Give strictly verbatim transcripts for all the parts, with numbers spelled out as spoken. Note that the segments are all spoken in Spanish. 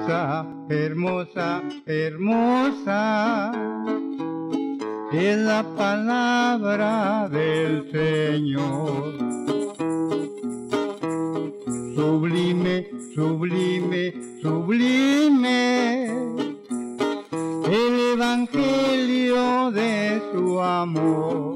Hermosa, hermosa, hermosa es la palabra del Señor. Sublime, sublime, sublime el evangelio de su amor.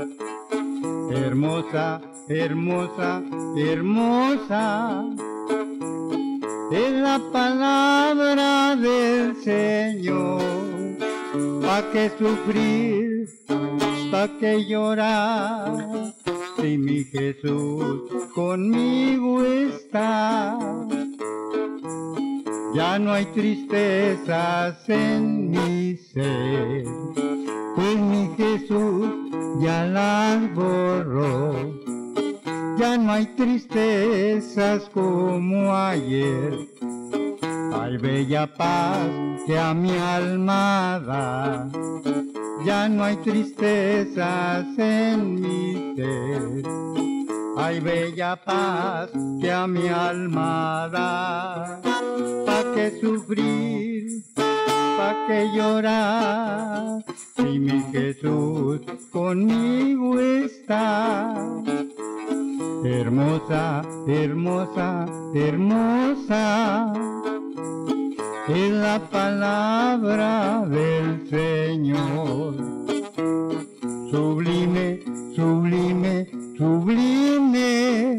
Hermosa, hermosa, hermosa es la palabra del Señor. ¿Pa' qué sufrir? ¿Pa' qué llorar? Si mi Jesús conmigo está. Ya no hay tristezas en mi ser, pues mi Jesús ya las borró. Ya no hay tristezas como ayer. Hay bella paz que a mi alma da. Ya no hay tristezas en mi ser. Hay bella paz que a mi alma da. ¿Pa' qué sufrir? ¿Pa' qué llorar? Si mi Jesús conmigo está. Hermosa, hermosa, hermosa es la palabra del Señor. Sublime, sublime, sublime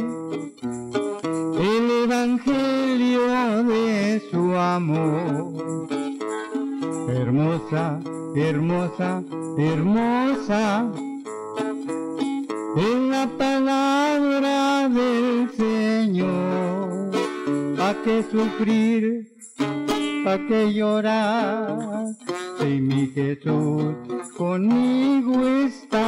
el evangelio de su amor. Hermosa, hermosa, hermosa es la palabra del Señor. ¿Pa' qué sufrir? ¿Pa' qué llorar? Si mi Jesús conmigo está.